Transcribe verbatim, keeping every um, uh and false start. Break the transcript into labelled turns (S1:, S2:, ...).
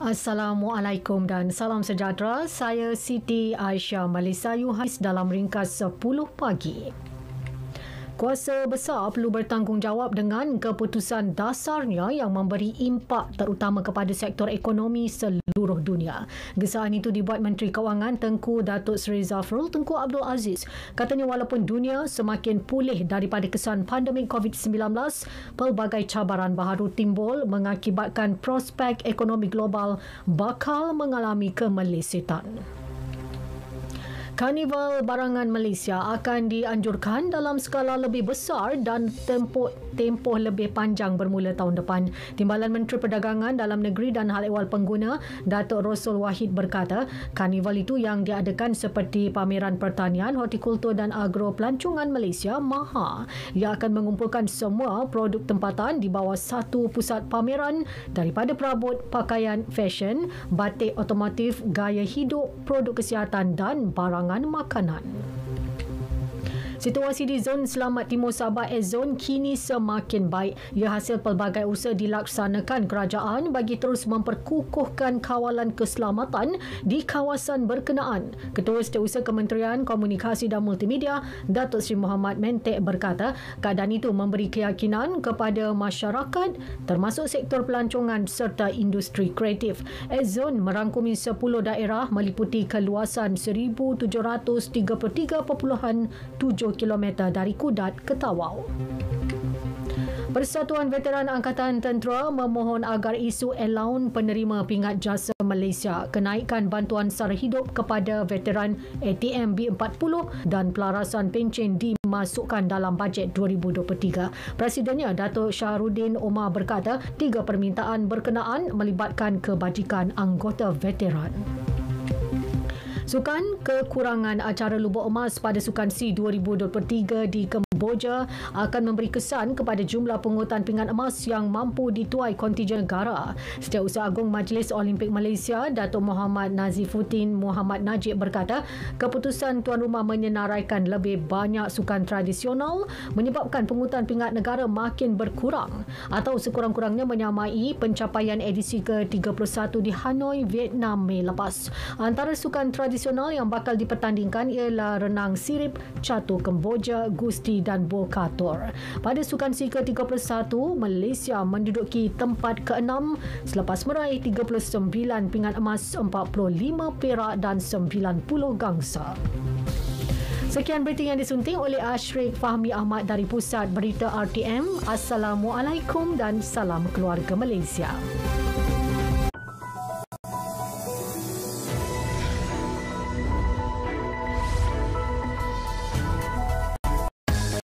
S1: Assalamualaikum dan salam sejahtera. Saya Siti Aisyah Malisayu Hais dalam ringkas sepuluh pagi. Kuasa besar perlu bertanggungjawab dengan keputusan dasarnya yang memberi impak terutama kepada sektor ekonomi seluruh dunia. Gesaan itu dibuat Menteri Kewangan Tengku Datuk Seri Zafrul Tengku Abdul Aziz. Katanya walaupun dunia semakin pulih daripada kesan pandemik covid sembilan belas, pelbagai cabaran baharu timbul mengakibatkan prospek ekonomi global bakal mengalami kemelesetan. Karnival Barangan Malaysia akan dianjurkan dalam skala lebih besar dan tempoh tempoh lebih panjang bermula tahun depan. Timbalan Menteri Perdagangan Dalam Negeri dan Hal Ehwal Pengguna, Datuk Rosul Wahid berkata, karnival itu yang diadakan seperti pameran pertanian, hortikultur dan agro pelancongan Malaysia MAHA. Ia akan mengumpulkan semua produk tempatan di bawah satu pusat pameran daripada perabot, pakaian, fashion, batik otomotif, gaya hidup, produk kesihatan dan barang makanan. Situasi di Zon Selamat Timur Sabah Zone kini semakin baik. Ia hasil pelbagai usaha dilaksanakan kerajaan bagi terus memperkukuhkan kawalan keselamatan di kawasan berkenaan. Ketua Setiausaha Kementerian Komunikasi dan Multimedia, Datuk Seri Muhammad Mentek berkata, keadaan itu memberi keyakinan kepada masyarakat termasuk sektor pelancongan serta industri kreatif. Zone merangkumi sepuluh daerah meliputi keluasan seribu tujuh ratus tiga puluh tiga perpuluhan tujuh kilometer dari Kudat ke Tawau. Persatuan Veteran Angkatan Tentera memohon agar isu Allowance Penerima Pingat Jasa Malaysia, kenaikan bantuan sara hidup kepada veteran A T M B empat puluh dan pelarasan pencen dimasukkan dalam bajet dua ribu dua puluh tiga. Presidennya Datuk Syahrudin Omar berkata, tiga permintaan berkenaan melibatkan kebajikan anggota veteran. Sukan kekurangan acara lubuk emas pada Sukan C dua ribu dua puluh tiga di Kemboja akan memberi kesan kepada jumlah pungutan pingat emas yang mampu dituai kontijen negara. Setiausaha Agung Majlis Olimpik Malaysia, Datuk Muhammad Nazifuddin Muhammad Najib berkata, keputusan tuan rumah menyenaraikan lebih banyak sukan tradisional menyebabkan pungutan pingat negara makin berkurang atau sekurang-kurangnya menyamai pencapaian edisi ke tiga puluh satu di Hanoi, Vietnam Mei lepas. Antara sukan tradisional Tradisional yang bakal dipertandingkan ialah renang sirip, catur Kemboja, gusti dan bokator. Pada Sukan C ke tiga puluh satu, Malaysia menduduki tempat keenam selepas meraih tiga puluh sembilan pingat emas, empat puluh lima perak dan sembilan puluh gangsa. Sekian berita yang disunting oleh Ashrik Fahmi Ahmad dari Pusat Berita R T M. Assalamualaikum dan salam keluarga Malaysia.